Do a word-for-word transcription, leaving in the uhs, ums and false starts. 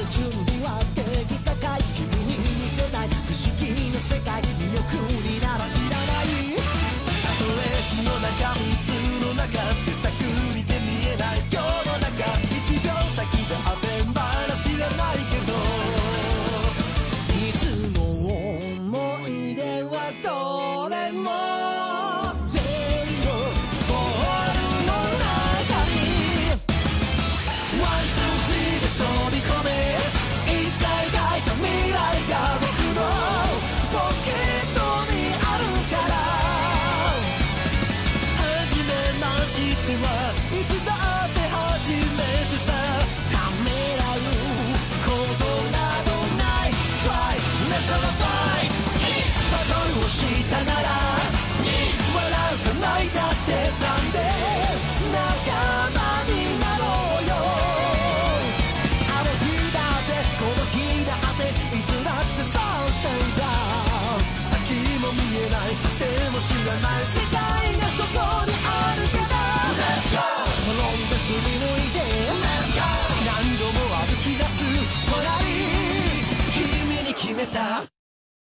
準備はできたかい？君に見せたい不思議な世界、魅力にならいらない。たとえ火の中水の中手探りで見えない世の中、一秒先で当てんばら知らないけど、いつの思い出はどれも全部ボールの中にワンツースリーで飛び込め、いつか描いた未来が僕のポケットにあるから、初めましてはいつだって初めてさ、ためらうことなどない。 Try let's have a fight、 バトルをしたならに笑うか泣いたってさんで仲間になろうよ。あの日だってこの日だっていつだってそうしてんだ、先も見えないでも知らない世界がそこにあるから、 Let's go 転んですりむいて Let's go 何度も歩き出す隣、君に決めた